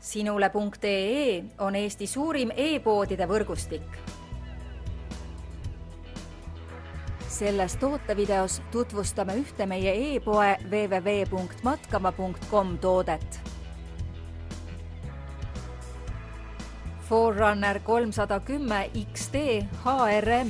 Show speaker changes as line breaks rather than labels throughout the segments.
Sinule.ee on Eesti suurim e-poodide võrgustik. Selles tootevideos tutvustame ühte meie e-poe www.matkama.com toodet. Forerunner 310 XT HRM.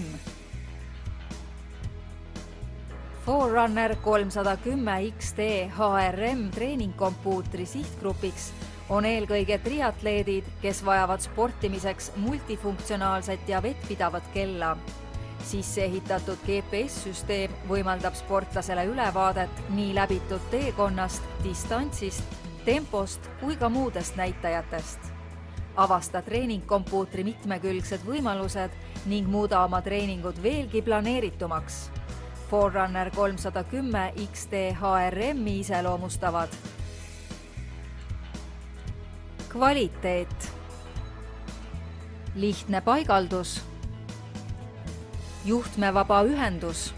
Forerunner 310 XT HRM treeningkompuutri sihtgrupiks on eelkõige triatleedid, kes vajavad sportimiseks multifunktsionaalset ja vettpidavat kella. Sisse ehitatud GPS-süsteem võimaldab sportlasele ülevaadet nii läbitud teekonnast, distantsist, tempost kui ka muudest näitajatest. Avasta treeningkompuutri mitmekülgsed võimalused ning muuda oma treeningud veelgi planeeritumaks. Forerunner 310 XT HRM-i iseloomustavad kvaliteet, lihtne paigaldus, juhtmevaba ühendus,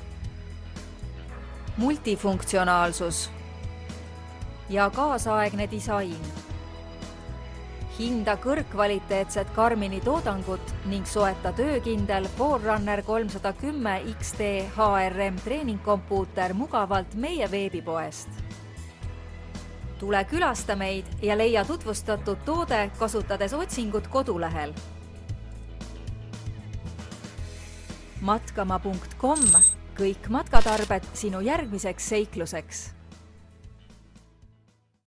multifunktsionaalsus ja kaasaegne disain. Hinda kõrgkvaliteetset Garmini toodangut ning soeta töökindel Forerunner 310 XT HRM treeningkompuuter mugavalt meie veebipoest. Tule külasta meid ja leia tutvustatud toode, kasutades otsingut kodulehel. Matkama.com, kõik matkatarbed sinu järgmiseks seikluseks.